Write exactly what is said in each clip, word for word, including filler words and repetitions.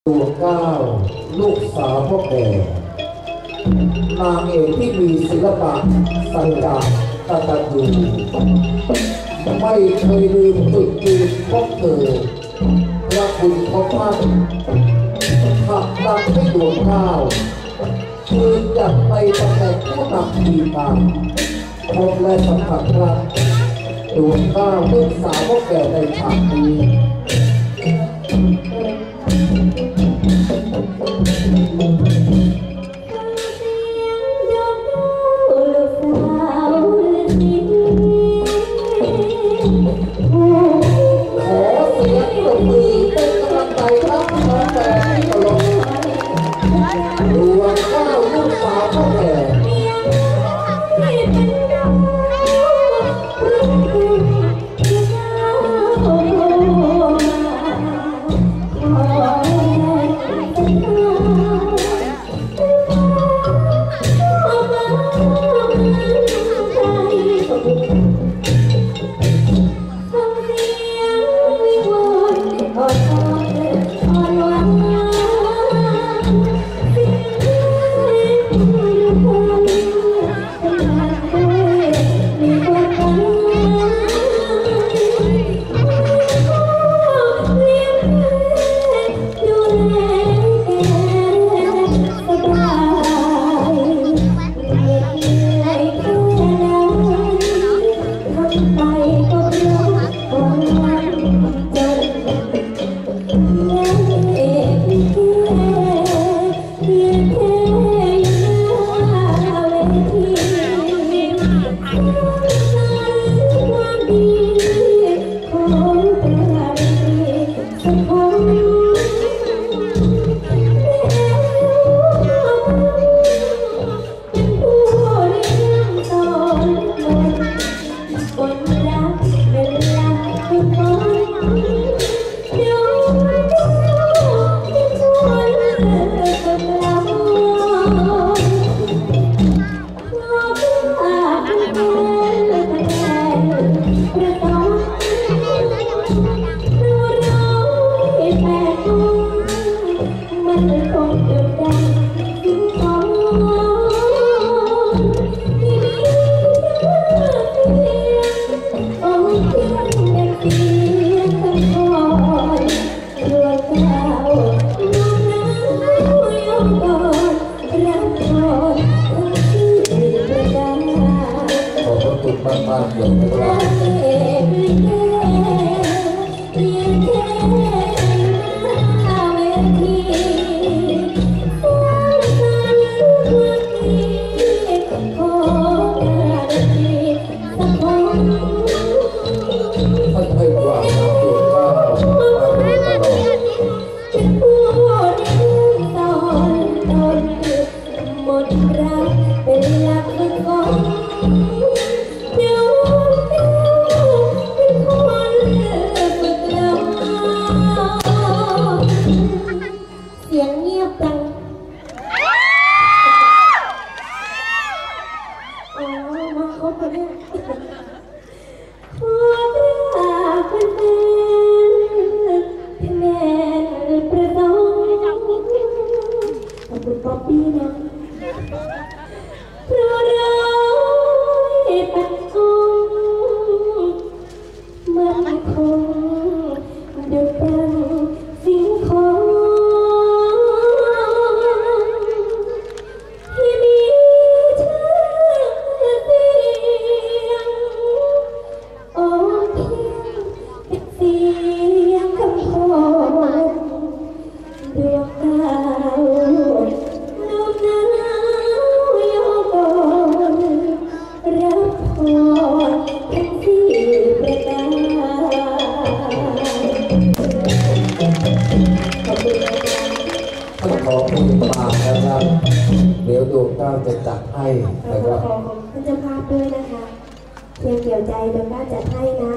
ตัวเก้าลูกสาวพ่อแก่นางเอกที่มีศิลปะสังกัดกตัญญูไม่เคยลืมจุดยืนของเธอพระคุณของท่านขับดันให้ดวงเก้ายืนหยัดในตำแหน่งผู้นำทีมงานพบและสัมผัสรักดวงเก้าลูกสาวพ่อแก่ในฉากนี้เดี๋ยวดวงเก้าจะจัดให้นะครับขอท่านเจ้าภาพด้วยนะคะเพียงเกี่ยวใจดวงเก้าจัดให้นะ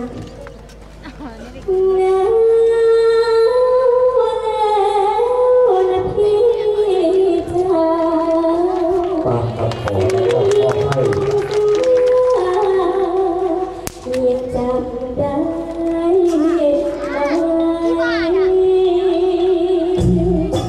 ปากกับขอแล้วก็ให้ยังจำได้ไหม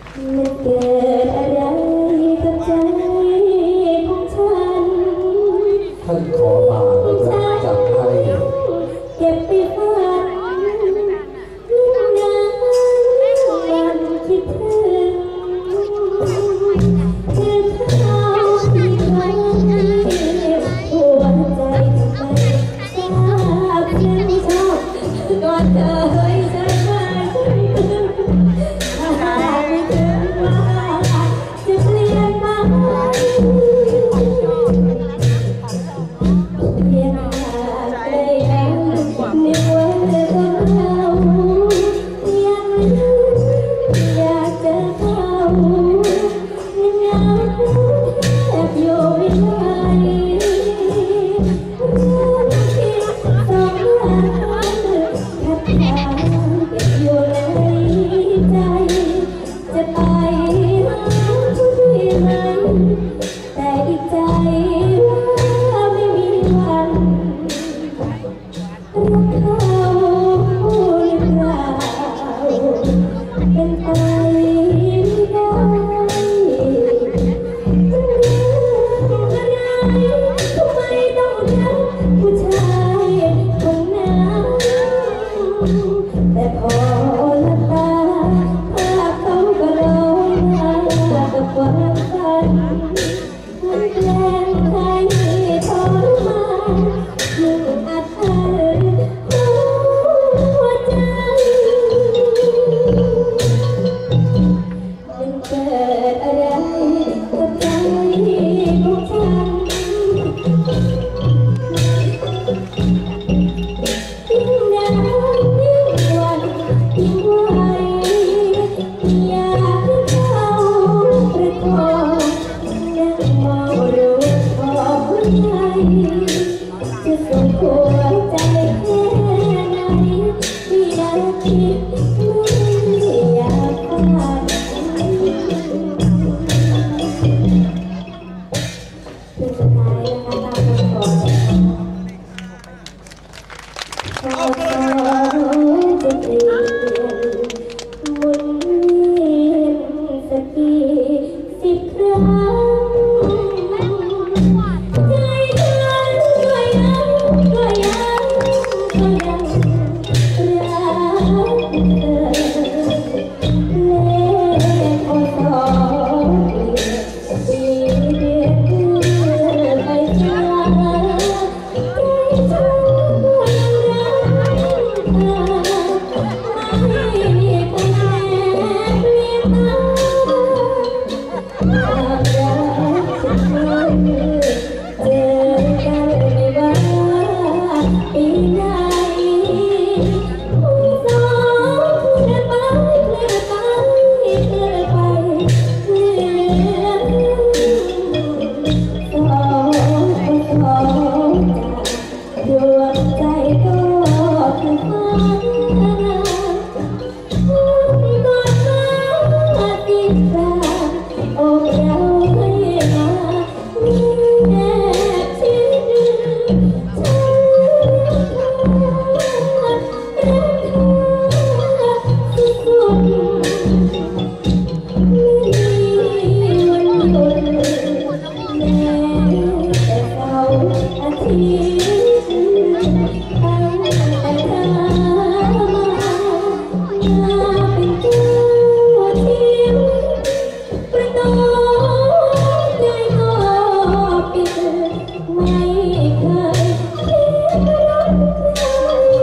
มันเกิดอะไรกับใจของฉันท่านขอมาแล้วจับให้เก็บไปฝันยิ่งนานวันคิดถึงเธอเข้าที่ใครหัวใจทำไมทราบฉันชอบก่อนเธอให้ฉันมาถ้าหากไม่ถึงว่าจะเปลี่ยนไปเพียงหากได้แล้วในวันเรายังอยากเจอเขาเงาแอบอยู่ไม่ได้เรื่องที่สองหลังแทบขาดเก็บอยู่ในใจจะไปหาผู้ที่ไหนแต่อีกใจว่าไม่มีวันรักเขาหรือเปล่าเป็นไปไม่ได้อะไรทำไมต้องรักผู้ชายคนนั้นแต่พอหลับตาภาพเขาก็ลอยมากับความฝันมันแกล้งให้ทรมานยิ่งอัดอั้นหัวใจมันเกิดอะไรกับใจของฉันยิ่งนานยิ่งวันยิ่งไหวอยากให้เขาประคองนั่งมองรูปของหัวใจจะส่งหัวใจแค่ไหนที่ได้คิดไม่อยากขาดเพื่อสุดท้ายนะคะตามคำขอขอขอจะเปลี่ยนหมุนเวียนสักกี่สิบครั้งใจฉันก็ยังก็ยังก็ยังรักเธอเลขพศเปลี่ยนปีเดือนเดือนไปช้าใจฉันก็ยังรักเธอไม่เคยแปรเปลี่ยนมา ความรักฉันนั้นเจอกันไม่ว่าปีไหนผู้สองเคลื่อนไปเคลื่อนไปเคลื่อนไปเคลื่อนสองสองจากดวงใจก็คือฟ้าก่อนฟ้าติดตาโอ้เราให้มาแนบชิดฉันรักเธอสุดๆไม่มีวันหยุดแม้แต่เสาร์อาทิตย์ตั้งแต่เธอมาเป็นเจ้าทิ้งประตูใจก็ปิดไม่เคยคิดรักใคร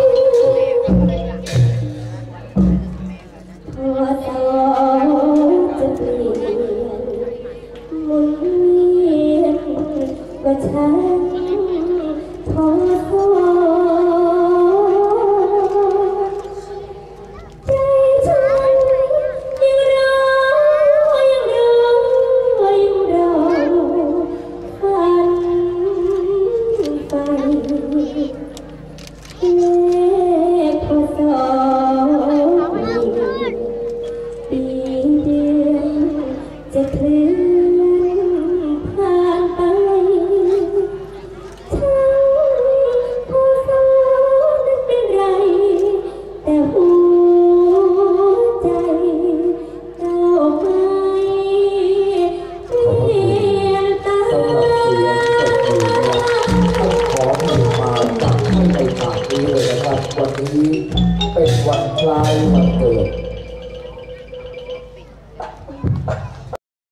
พอสองจะเปลี่ยนหมุนเวียนก็ฉันพอสองใจฉันยังรอยังรอยังรอฝันไปเลขพศปีเดือนจะเคลื่อนผ่านไปทั้งพศนั้นเป็นไรแต่หัวใจก้าวมาวันนี้เป็นวันคล้ายวันเกิด